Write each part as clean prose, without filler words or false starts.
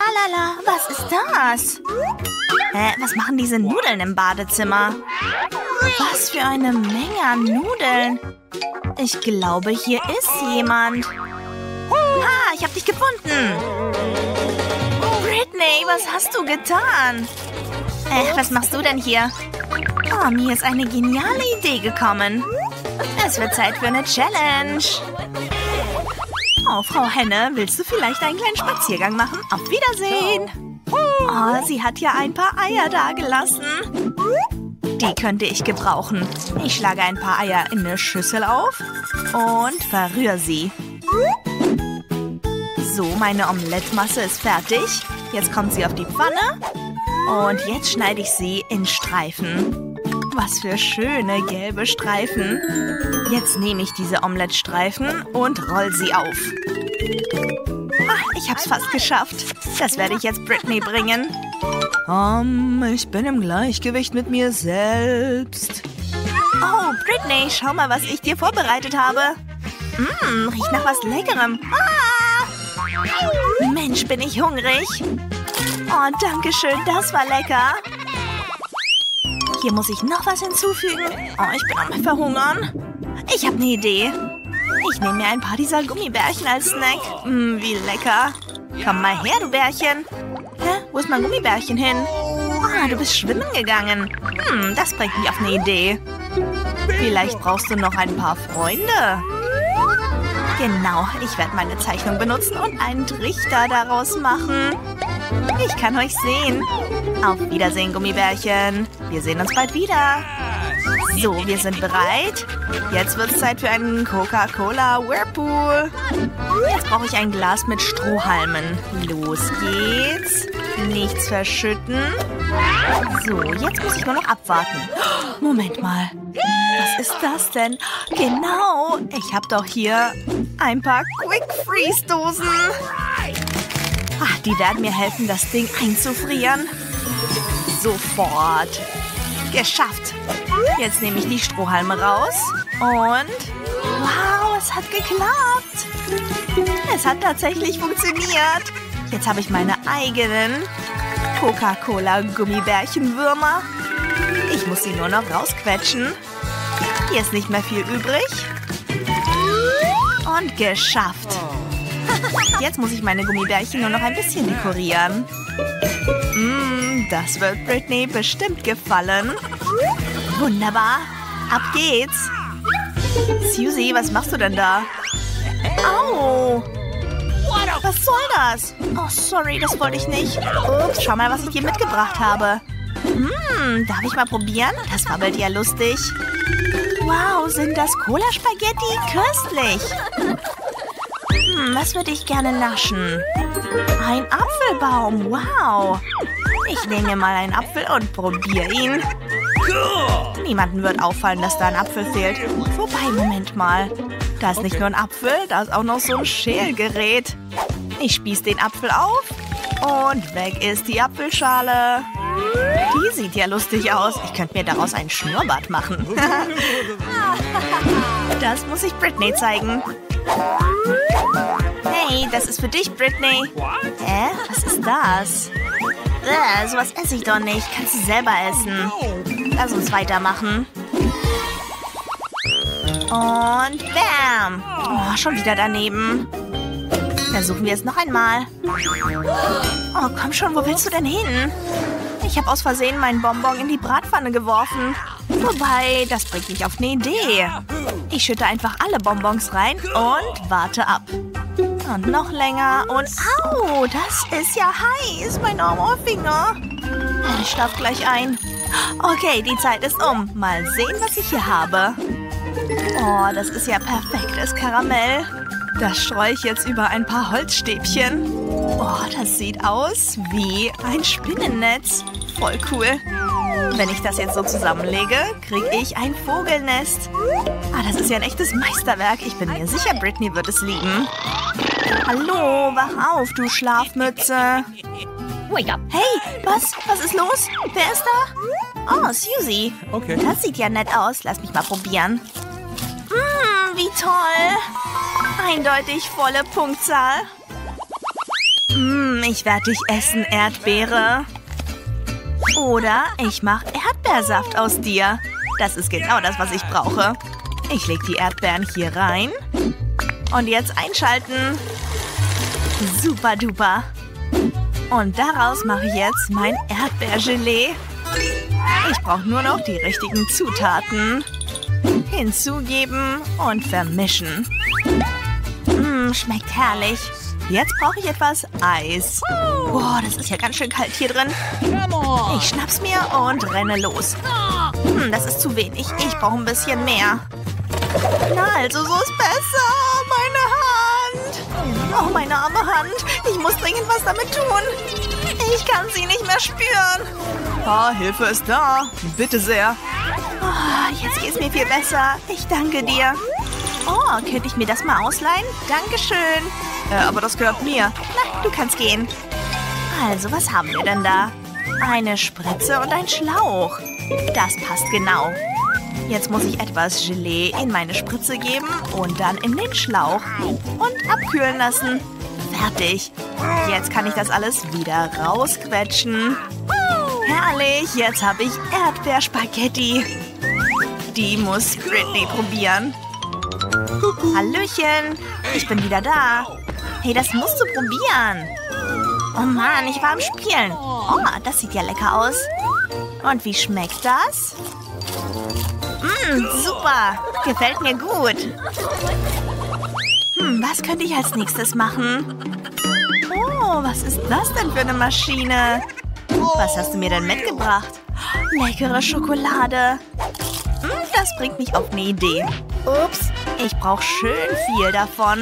Tralala, was ist das? Was machen diese Nudeln im Badezimmer? Was für eine Menge an Nudeln. Ich glaube, hier ist jemand. Ha, ich habe dich gefunden. Britney, was hast du getan? Was machst du denn hier? Oh, mir ist eine geniale Idee gekommen. Es wird Zeit für eine Challenge. Oh, Frau Henne, willst du vielleicht einen kleinen Spaziergang machen? Auf Wiedersehen. Oh, sie hat ja ein paar Eier dagelassen. Die könnte ich gebrauchen. Ich schlage ein paar Eier in eine Schüssel auf und verrühre sie. So, meine Omelettmasse ist fertig. Jetzt kommt sie auf die Pfanne. Und jetzt schneide ich sie in Streifen. Was für schöne gelbe Streifen. Jetzt nehme ich diese Omelettstreifen und roll sie auf. Ich hab's fast geschafft. Das werde ich jetzt Britney bringen. Ich bin im Gleichgewicht mit mir selbst. Oh, Britney, schau mal, was ich dir vorbereitet habe. Riecht nach was Leckerem. Mensch, bin ich hungrig. Oh, danke schön, das war lecker. Hier muss ich noch was hinzufügen. Oh, ich bin am Verhungern. Ich habe eine Idee. Ich nehme mir ein paar dieser Gummibärchen als Snack. Wie lecker. Komm mal her, du Bärchen. Wo ist mein Gummibärchen hin? Du bist schwimmen gegangen. Das bringt mich auf eine Idee. Vielleicht brauchst du noch ein paar Freunde. Genau, ich werde meine Zeichnung benutzen und einen Trichter daraus machen. Ich kann euch sehen. Auf Wiedersehen, Gummibärchen. Wir sehen uns bald wieder. So, wir sind bereit. Jetzt wird es Zeit für einen Coca-Cola Whirlpool. Jetzt brauche ich ein Glas mit Strohhalmen. Los geht's. Nichts verschütten. So, jetzt muss ich nur noch abwarten. Moment mal. Was ist das denn? Genau, ich habe doch hier ein paar Quick-Freeze-Dosen. Die werden mir helfen, das Ding einzufrieren. Sofort. Geschafft. Jetzt nehme ich die Strohhalme raus. Und wow, es hat geklappt. Es hat tatsächlich funktioniert. Jetzt habe ich meine eigenen Coca-Cola-Gummibärchenwürmer. Ich muss sie nur noch rausquetschen. Hier ist nicht mehr viel übrig. Und geschafft. Jetzt muss ich meine Gummibärchen nur noch ein bisschen dekorieren. Das wird Britney bestimmt gefallen. Wunderbar. Ab geht's. Susie, was machst du denn da? Au! Was soll das? Oh, sorry, das wollte ich nicht. Ups, schau mal, was ich dir mitgebracht habe. Darf ich mal probieren? Das wabbelt ja lustig. Wow, sind das Cola-Spaghetti? Köstlich. Was würde ich gerne naschen? Ein Apfelbaum, wow. Ich nehme mir mal einen Apfel und probiere ihn. Niemandem wird auffallen, dass da ein Apfel fehlt. Wobei, Moment mal. Da ist nicht nur ein Apfel, da ist auch noch so ein Schälgerät. Ich spieße den Apfel auf und weg ist die Apfelschale. Die sieht ja lustig aus. Ich könnte mir daraus einen Schnurrbart machen. Das muss ich Britney zeigen. Hey, das ist für dich, Britney. Hä? Was ist das? Sowas esse ich doch nicht. Kannst du selber essen. Lass uns weitermachen. Und bam. Oh, schon wieder daneben. Versuchen wir es noch einmal. Oh, komm schon, wo willst du denn hin? Ich habe aus Versehen meinen Bonbon in die Bratpfanne geworfen. Wobei, das bringt mich auf eine Idee. Ich schütte einfach alle Bonbons rein und warte ab. Und noch länger und au, das ist ja heiß, mein armer Finger. Ich schlaf gleich ein. Okay, die Zeit ist um. Mal sehen, was ich hier habe. Oh, das ist ja perfektes Karamell. Das streue ich jetzt über ein paar Holzstäbchen. Oh, das sieht aus wie ein Spinnennetz. Voll cool. Wenn ich das jetzt so zusammenlege, kriege ich ein Vogelnest. Das ist ja ein echtes Meisterwerk. Ich bin mir sicher, Britney wird es lieben. Hallo, wach auf, du Schlafmütze. Wake up. Hey, was ist los? Wer ist da? Oh, Susie. Okay. Das sieht ja nett aus. Lass mich mal probieren. Wie toll. Eindeutig volle Punktzahl. Ich werde dich essen, Erdbeere. Oder ich mache Erdbeersaft aus dir. Das ist genau das, was ich brauche. Ich lege die Erdbeeren hier rein. Und jetzt einschalten. Super duper. Und daraus mache ich jetzt mein Erdbeergelee. Ich brauche nur noch die richtigen Zutaten. Hinzugeben und vermischen. Schmeckt herrlich. Jetzt brauche ich etwas Eis. Boah, das ist ja ganz schön kalt hier drin. Ich schnapp's mir und renne los. Das ist zu wenig. Ich brauche ein bisschen mehr. Na, also so ist besser. Meine Hand. Oh, meine arme Hand. Ich muss dringend was damit tun. Ich kann sie nicht mehr spüren. Oh, Hilfe ist da. Bitte sehr. Oh, jetzt geht's mir viel besser. Ich danke dir. Oh, könnte ich mir das mal ausleihen? Dankeschön. Aber das gehört mir. Na, du kannst gehen. Also, was haben wir denn da? Eine Spritze und ein Schlauch. Das passt genau. Jetzt muss ich etwas Gelee in meine Spritze geben und dann in den Schlauch. Und abkühlen lassen. Fertig. Jetzt kann ich das alles wieder rausquetschen. Herrlich, jetzt habe ich Erdbeerspaghetti. Die muss Britney probieren. Hallöchen, ich bin wieder da. Hey, das musst du probieren. Oh Mann, ich war am Spielen. Oh, das sieht ja lecker aus. Und wie schmeckt das? Super, gefällt mir gut. Was könnte ich als nächstes machen? Oh, was ist das denn für eine Maschine? Was hast du mir denn mitgebracht? Leckere Schokolade. Das bringt mich auf eine Idee. Ups, ich brauche schön viel davon.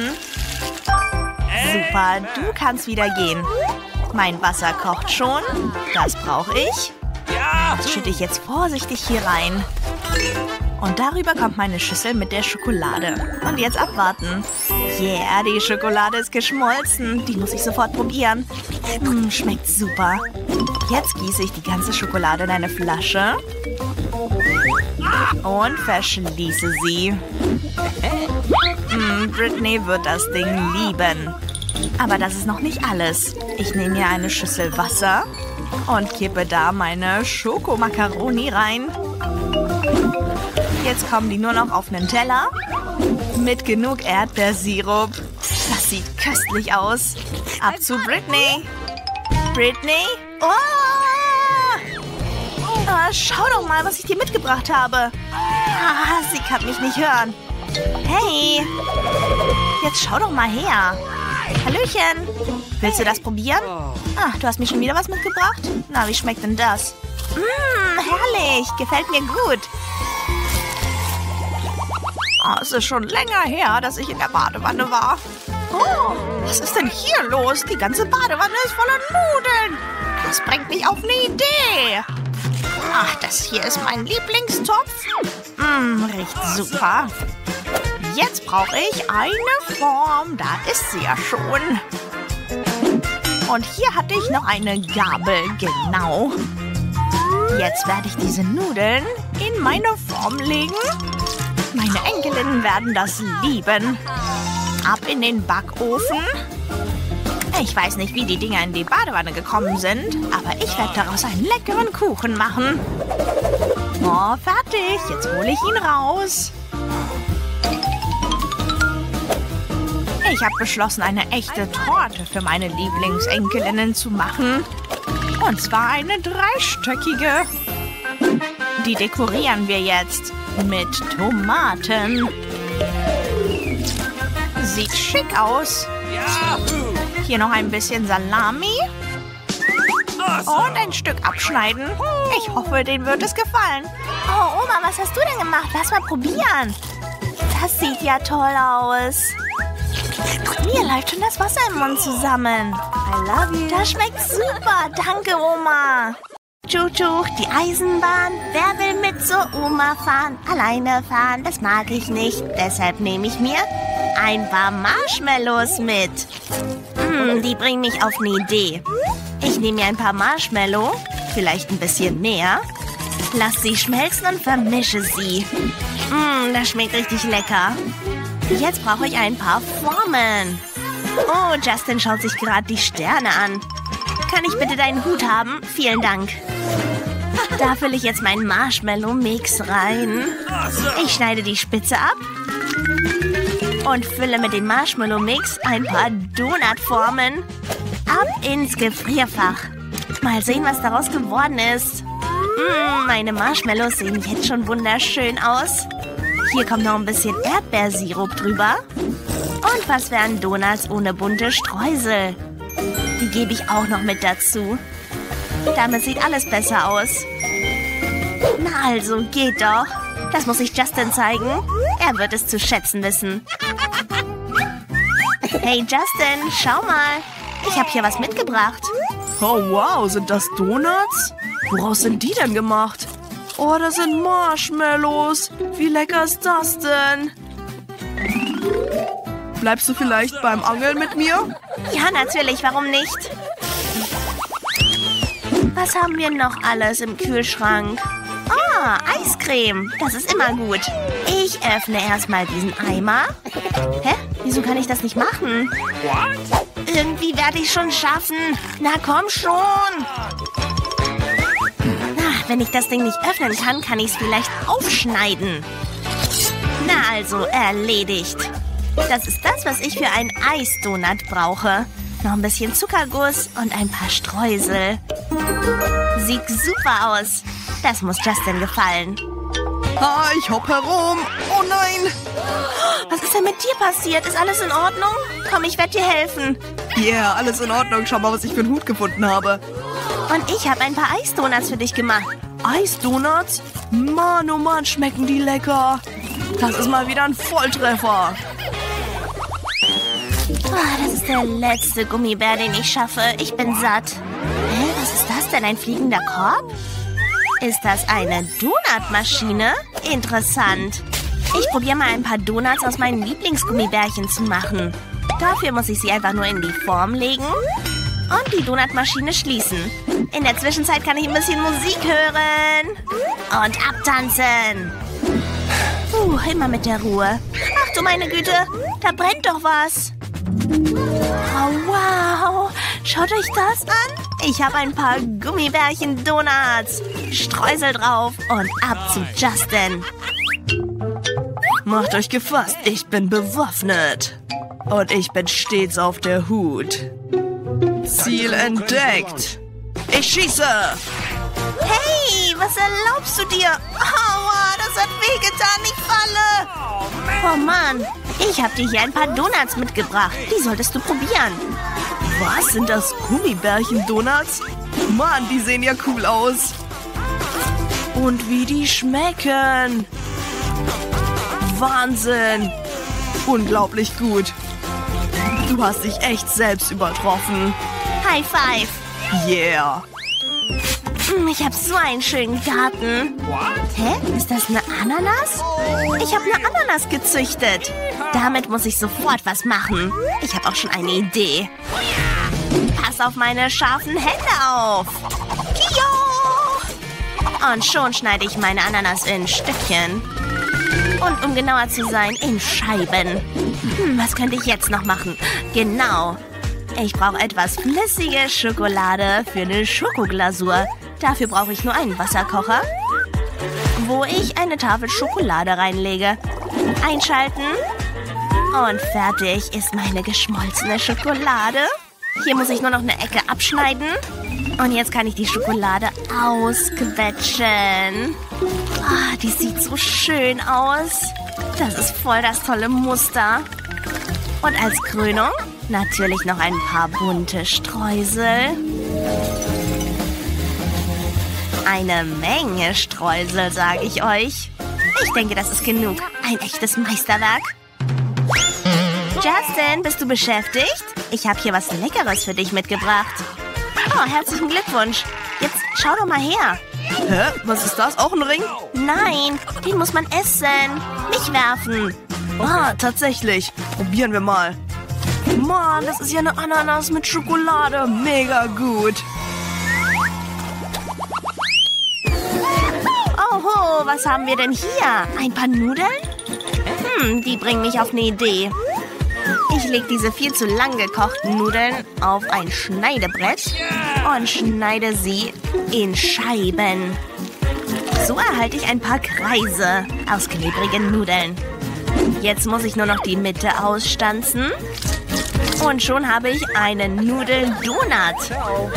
Super, du kannst wieder gehen. Mein Wasser kocht schon. Das brauche ich. Das schütte ich jetzt vorsichtig hier rein. Und darüber kommt meine Schüssel mit der Schokolade. Und jetzt abwarten. Yeah, die Schokolade ist geschmolzen. Die muss ich sofort probieren. Schmeckt super. Jetzt gieße ich die ganze Schokolade in eine Flasche. Und verschließe sie. Britney wird das Ding lieben. Aber das ist noch nicht alles. Ich nehme hier eine Schüssel Wasser und kippe da meine Schokomakaroni rein. Jetzt kommen die nur noch auf einen Teller mit genug Erdbeersirup. Das sieht köstlich aus. Ab zu Britney. Britney? Oh! Schau doch mal, was ich dir mitgebracht habe. Sie kann mich nicht hören. Hey! Jetzt schau doch mal her. Hallöchen. Willst du das probieren? Du hast mir schon wieder was mitgebracht? Na, wie schmeckt denn das? Herrlich. Gefällt mir gut. Es ist schon länger her, dass ich in der Badewanne war. Oh, was ist denn hier los? Die ganze Badewanne ist voller Nudeln. Das bringt mich auf eine Idee. Ach, das hier ist mein Lieblingstopf. Riecht super. Jetzt brauche ich eine Form. Da ist sie ja schon. Und hier hatte ich noch eine Gabel. Genau. Jetzt werde ich diese Nudeln in meine Form legen. Meine Enkelinnen werden das lieben. Ab in den Backofen. Ich weiß nicht, wie die Dinger in die Badewanne gekommen sind, aber ich werde daraus einen leckeren Kuchen machen. Oh, fertig. Jetzt hole ich ihn raus. Ich habe beschlossen, eine echte Torte für meine Lieblingsenkelinnen zu machen. Und zwar eine 3-stöckige. Die dekorieren wir jetzt mit Tomaten. Sieht schick aus. Hier noch ein bisschen Salami. Und ein Stück abschneiden. Ich hoffe, denen wird es gefallen. Oh, Oma, was hast du denn gemacht? Lass mal probieren. Das sieht ja toll aus. Mir läuft schon das Wasser im Mund zusammen. I love you. Das schmeckt super. Danke, Oma. Tschutschuch, die Eisenbahn. Wer will mit zur Oma fahren? Alleine fahren, das mag ich nicht. Deshalb nehme ich mir ein paar Marshmallows mit. Die bringen mich auf eine Idee. Ich nehme mir ein paar Marshmallow, vielleicht ein bisschen mehr. Lass sie schmelzen und vermische sie. Das schmeckt richtig lecker. Jetzt brauche ich ein paar Formen. Oh, Justin schaut sich gerade die Sterne an. Kann ich bitte deinen Hut haben? Vielen Dank. Da fülle ich jetzt meinen Marshmallow-Mix rein. Ich schneide die Spitze ab und fülle mit dem Marshmallow-Mix ein paar Donutformen. Ab ins Gefrierfach. Mal sehen, was daraus geworden ist. Meine Marshmallows sehen jetzt schon wunderschön aus. Hier kommt noch ein bisschen Erdbeersirup drüber. Und was wären Donuts ohne bunte Streusel? Die gebe ich auch noch mit dazu. Damit sieht alles besser aus. Na also, geht doch. Das muss ich Justin zeigen. Er wird es zu schätzen wissen. Hey Justin, schau mal. Ich habe hier was mitgebracht. Oh wow, sind das Donuts? Woraus sind die denn gemacht? Oh, das sind Marshmallows. Wie lecker ist das denn? Bleibst du vielleicht beim Angeln mit mir? Ja, natürlich, warum nicht? Was haben wir noch alles im Kühlschrank? Ah, Eiscreme. Das ist immer gut. Ich öffne erstmal diesen Eimer. Hä? Wieso kann ich das nicht machen? Irgendwie werde ich schon schaffen. Na komm schon. Wenn ich das Ding nicht öffnen kann, kann ich es vielleicht aufschneiden. Na also, erledigt. Das ist das, was ich für einen Eisdonut brauche. Noch ein bisschen Zuckerguss und ein paar Streusel. Sieht super aus. Das muss Justin gefallen. Ah, ich hopp herum. Oh nein. Was ist denn mit dir passiert? Ist alles in Ordnung? Komm, ich werde dir helfen. Yeah, alles in Ordnung. Schau mal, was ich für einen Hut gefunden habe. Und ich habe ein paar Eisdonuts für dich gemacht. Eisdonuts? Mann, oh Mann, schmecken die lecker. Das ist mal wieder ein Volltreffer. Das ist der letzte Gummibär, den ich schaffe. Ich bin satt. Hä, was ist das denn? Ein fliegender Korb? Ist das eine Donutmaschine? Interessant. Ich probiere mal ein paar Donuts aus meinen Lieblingsgummibärchen zu machen. Dafür muss ich sie einfach nur in die Form legen und die Donutmaschine schließen. In der Zwischenzeit kann ich ein bisschen Musik hören und abtanzen. Immer mit der Ruhe. Ach du meine Güte, da brennt doch was. Oh, wow. Schaut euch das an. Ich habe ein paar Gummibärchen-Donuts. Streusel drauf und ab zu Justin. Macht euch gefasst, ich bin bewaffnet. Und ich bin stets auf der Hut. Ziel entdeckt. Ich schieße. Hey, was erlaubst du dir? Aua, das hat wehgetan, ich falle. Oh Mann, ich habe dir hier ein paar Donuts mitgebracht. Die solltest du probieren. Was, sind das Gummibärchen-Donuts? Mann, die sehen ja cool aus. Und wie die schmecken. Wahnsinn. Unglaublich gut. Du hast dich echt selbst übertroffen. High five. Yeah. Ich habe so einen schönen Garten. Hä? Ist das eine Ananas? Ich habe eine Ananas gezüchtet. Damit muss ich sofort was machen. Ich habe auch schon eine Idee. Pass auf meine scharfen Hände auf. Kio! Und schon schneide ich meine Ananas in Stückchen. Und um genauer zu sein, in Scheiben. Was könnte ich jetzt noch machen? Genau. Ich brauche etwas flüssige Schokolade für eine Schokoglasur. Dafür brauche ich nur einen Wasserkocher, wo ich eine Tafel Schokolade reinlege. Einschalten. Und fertig ist meine geschmolzene Schokolade. Hier muss ich nur noch eine Ecke abschneiden. Und jetzt kann ich die Schokolade ausquetschen. Die sieht so schön aus. Das ist voll das tolle Muster. Und als Krönung natürlich noch ein paar bunte Streusel. Eine Menge Streusel, sage ich euch. Ich denke, das ist genug. Ein echtes Meisterwerk. Justin, bist du beschäftigt? Ich habe hier was Leckeres für dich mitgebracht. Oh, herzlichen Glückwunsch. Jetzt schau doch mal her. Hä? Was ist das? Auch ein Ring? Nein, den muss man essen. Nicht werfen. Ah, tatsächlich. Probieren wir mal. Mann, das ist ja eine Ananas mit Schokolade. Mega gut. Oho, was haben wir denn hier? Ein paar Nudeln? Die bringen mich auf eine Idee. Ich lege diese viel zu lang gekochten Nudeln auf ein Schneidebrett und schneide sie in Scheiben. So erhalte ich ein paar Kreise aus klebrigen Nudeln. Jetzt muss ich nur noch die Mitte ausstanzen. Und schon habe ich einen Nudeln-Donut.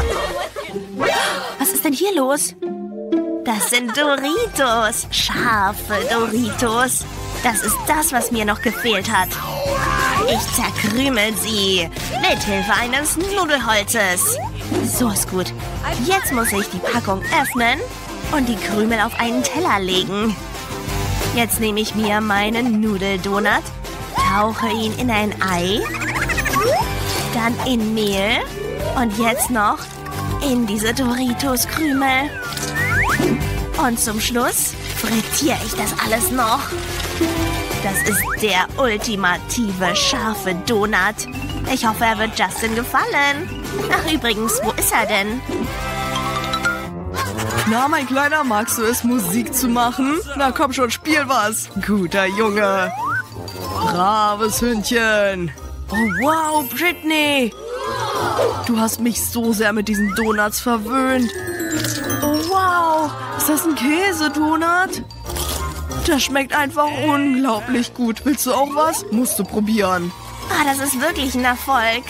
Was ist denn hier los? Das sind Doritos. Scharfe Doritos. Das ist das, was mir noch gefehlt hat. Ich zerkrümel sie mit Hilfe eines Nudelholzes. So ist gut. Jetzt muss ich die Packung öffnen und die Krümel auf einen Teller legen. Jetzt nehme ich mir meinen Nudeldonut, tauche ihn in ein Ei, dann in Mehl und jetzt noch in diese Doritos-Krümel. Und zum Schluss frittiere ich das alles noch. Das ist der ultimative scharfe Donut. Ich hoffe, er wird Justin gefallen. Ach, übrigens, wo ist er denn? Na, mein Kleiner, magst du es, Musik zu machen? Na komm schon, spiel was. Guter Junge. Braves Hündchen. Oh, wow, Britney. Du hast mich so sehr mit diesen Donuts verwöhnt. Oh, wow. Ist das ein Käsedonut? Das schmeckt einfach unglaublich gut. Willst du auch was? Musst du probieren. Ah, das ist wirklich ein Erfolg.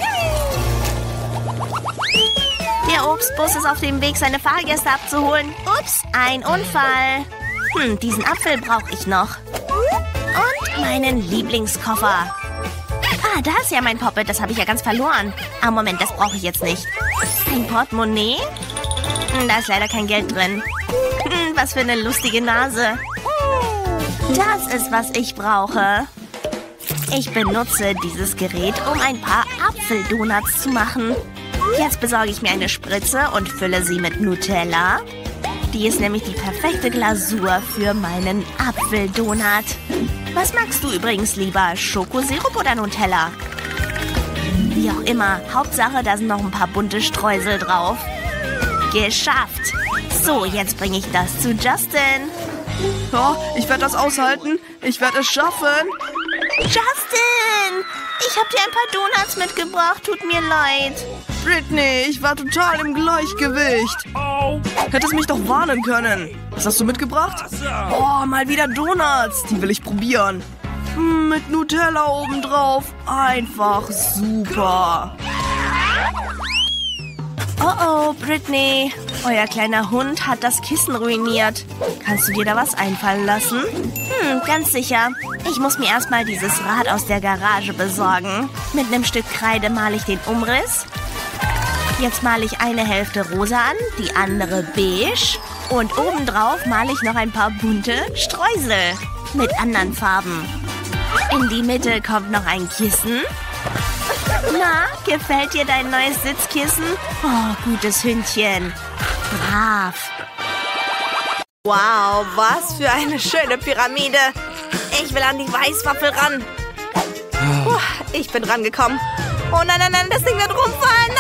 Der Obstbus ist auf dem Weg, seine Fahrgäste abzuholen. Ups, ein Unfall. Diesen Apfel brauche ich noch. Und meinen Lieblingskoffer. Ah, da ist ja mein Poppet. Das habe ich ja ganz verloren. Ah, Moment, das brauche ich jetzt nicht. Ein Portemonnaie? Da ist leider kein Geld drin. Was für eine lustige Nase. Das ist, was ich brauche. Ich benutze dieses Gerät, um ein paar Apfeldonuts zu machen. Jetzt besorge ich mir eine Spritze und fülle sie mit Nutella. Die ist nämlich die perfekte Glasur für meinen Apfeldonut. Was magst du übrigens lieber? Schokosirup oder Nutella? Wie auch immer. Hauptsache, da sind noch ein paar bunte Streusel drauf. Geschafft. So, jetzt bringe ich das zu Justin. Ja, ich werde das aushalten. Ich werde es schaffen. Justin! Ich habe dir ein paar Donuts mitgebracht. Tut mir leid. Britney, ich war total im Gleichgewicht. Hättest mich doch warnen können. Was hast du mitgebracht? Oh, mal wieder Donuts. Die will ich probieren. Mit Nutella obendrauf. Einfach super. Oh, Britney. Euer kleiner Hund hat das Kissen ruiniert. Kannst du dir da was einfallen lassen? Ganz sicher. Ich muss mir erstmal dieses Rad aus der Garage besorgen. Mit einem Stück Kreide male ich den Umriss. Jetzt male ich eine Hälfte rosa an, die andere beige. Und obendrauf male ich noch ein paar bunte Streusel mit anderen Farben. In die Mitte kommt noch ein Kissen. Na, gefällt dir dein neues Sitzkissen? Oh, gutes Hündchen. Brav. Wow, was für eine schöne Pyramide. Ich will an die Weißwaffel ran. Ich bin rangekommen. Oh nein, nein, nein, das Ding wird rumfallen.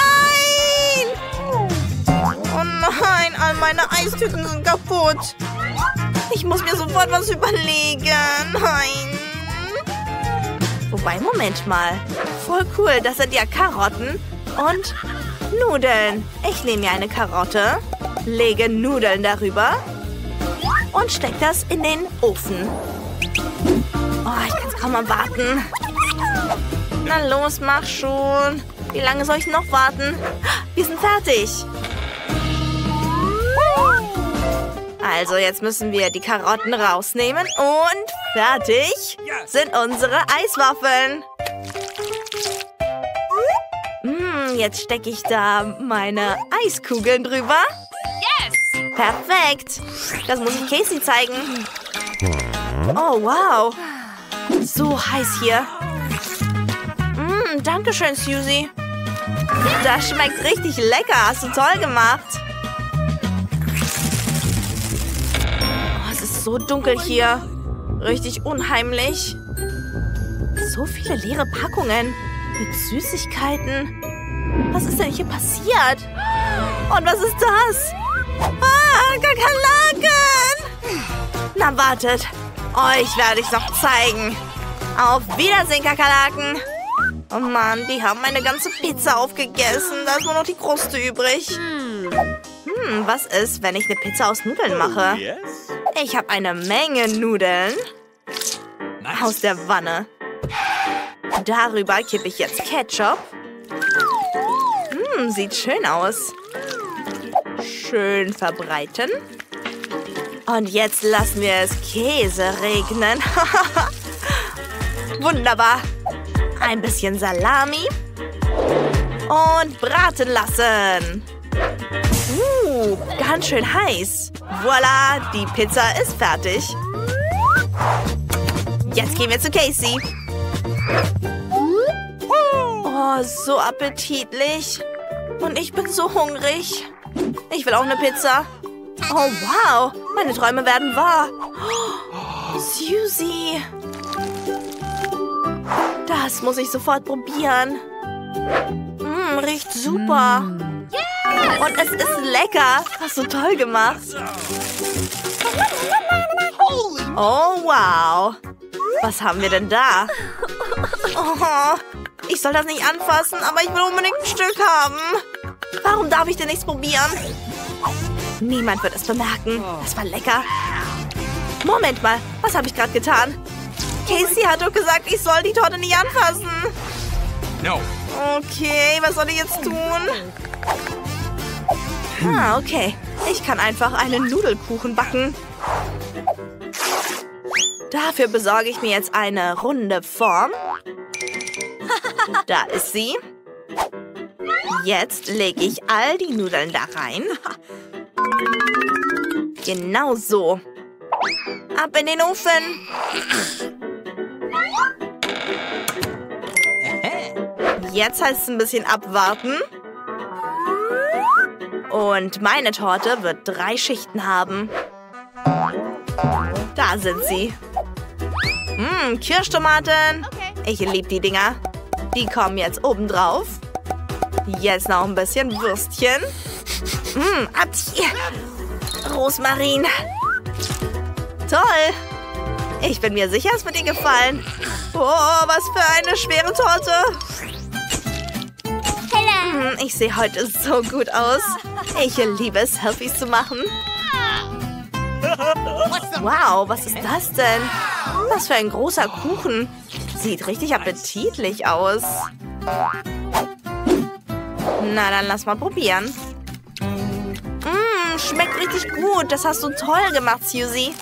Nein! Oh nein, all meine Eistüten sind kaputt. Ich muss mir sofort was überlegen. Nein. Wobei, Moment mal. Voll cool, das sind ja Karotten und Nudeln. Ich nehme mir eine Karotte, lege Nudeln darüber und stecke das in den Ofen. Oh, ich kann es kaum erwarten. Na los, mach schon. Wie lange soll ich noch warten? Wir sind fertig. Also, jetzt müssen wir die Karotten rausnehmen und fertig sind unsere Eiswaffeln. Jetzt stecke ich da meine Eiskugeln drüber. Yes! Perfekt. Das muss ich Casey zeigen. Oh, wow. So heiß hier. Dankeschön, Susie. Das schmeckt richtig lecker. Hast du toll gemacht. Oh, es ist so dunkel hier. Richtig unheimlich. So viele leere Packungen mit Süßigkeiten. Was ist denn hier passiert? Und was ist das? Ah, Kakerlaken! Na, wartet. Euch werde ich noch zeigen. Auf Wiedersehen, Kakerlaken. Oh Mann, die haben meine ganze Pizza aufgegessen. Da ist nur noch die Kruste übrig. Was ist, wenn ich eine Pizza aus Nudeln mache? Ich habe eine Menge Nudeln aus der Wanne. Darüber kippe ich jetzt Ketchup. Sieht schön aus. Schön verbreiten. Und jetzt lassen wir es Käse regnen. Wunderbar. Ein bisschen Salami. Und braten lassen. Ganz schön heiß. Voila, die Pizza ist fertig. Jetzt gehen wir zu Casey. Oh, so appetitlich. Und ich bin so hungrig. Ich will auch eine Pizza. Oh, wow. Meine Träume werden wahr. Oh, Suzy. Das muss ich sofort probieren. Riecht super. Und es ist lecker. Hast du toll gemacht. Oh, wow. Was haben wir denn da? Oh, ich soll das nicht anfassen, aber ich will unbedingt ein Stück haben. Warum darf ich denn nichts probieren? Niemand wird es bemerken. Das war lecker. Moment mal, was habe ich gerade getan? Casey hat doch gesagt, ich soll die Torte nicht anfassen. No. Okay, was soll ich jetzt tun? Okay. Ich kann einfach einen Nudelkuchen backen. Dafür besorge ich mir jetzt eine runde Form. Da ist sie. Jetzt lege ich all die Nudeln da rein. Genau so. Ab in den Ofen. Jetzt heißt es ein bisschen abwarten. Und meine Torte wird 3 Schichten haben. Da sind sie. Kirschtomaten. Ich liebe die Dinger. Die kommen jetzt oben drauf. Jetzt noch ein bisschen Würstchen. Rosmarin. Toll. Ich bin mir sicher, es wird dir gefallen. Oh, was für eine schwere Torte. Ich sehe heute so gut aus. Ich liebe es, Selfies zu machen. Wow, was ist das denn? Was für ein großer Kuchen. Sieht richtig appetitlich aus. Na, dann lass mal probieren. Schmeckt richtig gut. Das hast du toll gemacht, Suzy.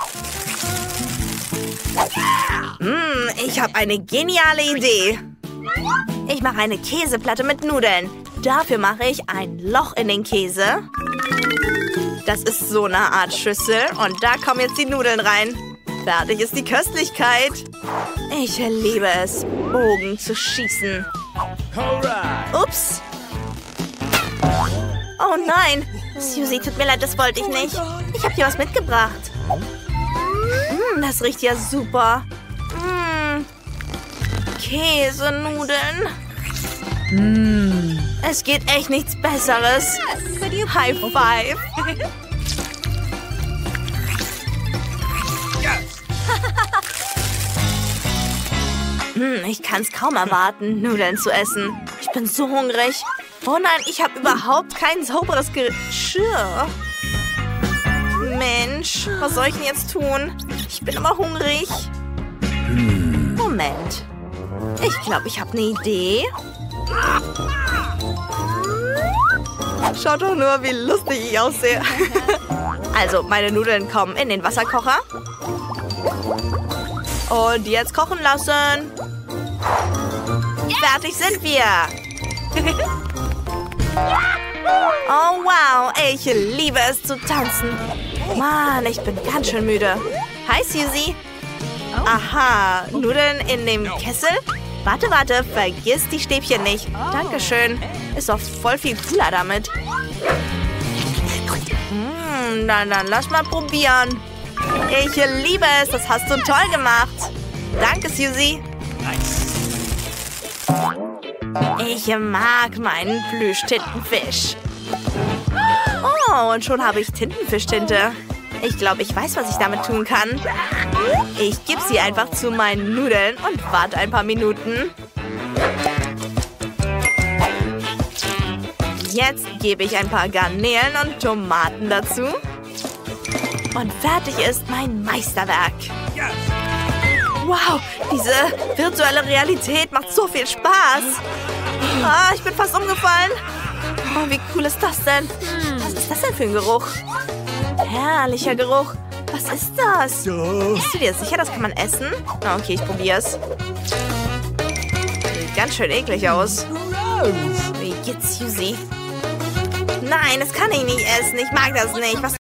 Ich habe eine geniale Idee. Ich mache eine Käseplatte mit Nudeln. Dafür mache ich ein Loch in den Käse. Das ist so eine Art Schüssel. Und da kommen jetzt die Nudeln rein. Fertig ist die Köstlichkeit. Ich liebe es, Bogen zu schießen. Ups. Oh nein. Suzy, tut mir leid, das wollte ich nicht. Ich habe dir was mitgebracht. Das riecht ja super. Käsenudeln. Es geht echt nichts Besseres. High five. Ich kann es kaum erwarten, Nudeln zu essen. Ich bin so hungrig. Oh nein, ich habe überhaupt kein sauberes Geschirr. Mensch, was soll ich denn jetzt tun? Ich bin aber hungrig. Moment. Ich glaube, ich habe eine Idee. Schaut doch nur, wie lustig ich aussehe. Also, meine Nudeln kommen in den Wasserkocher. Und jetzt kochen lassen. Fertig sind wir. Oh, wow. Ich liebe es zu tanzen. Mann, ich bin ganz schön müde. Hi, Suzy. Aha, Nudeln in dem Kessel? Warte, vergiss die Stäbchen nicht. Dankeschön. Ist doch voll viel cooler damit. Dann lass mal probieren. Ich liebe es, das hast du toll gemacht. Danke, Suzy. Ich mag meinen Plüsch-Tintenfisch. Oh, und schon habe ich Tintenfischtinte. Ich glaube, ich weiß, was ich damit tun kann. Ich gebe sie einfach zu meinen Nudeln und warte ein paar Minuten. jetzt gebe ich ein paar Garnelen und Tomaten dazu. Und fertig ist mein Meisterwerk. Wow, diese virtuelle Realität macht so viel Spaß. Ah, ich bin fast umgefallen. Oh, wie cool ist das denn? Was ist das denn für ein Geruch? Herrlicher Geruch. Was ist das? Bist du dir sicher, das kann man essen? Na, okay, ich probier's. Sieht ganz schön eklig aus. Wie geht's, Susie? Nein, das kann ich nicht essen. Ich mag das nicht. Was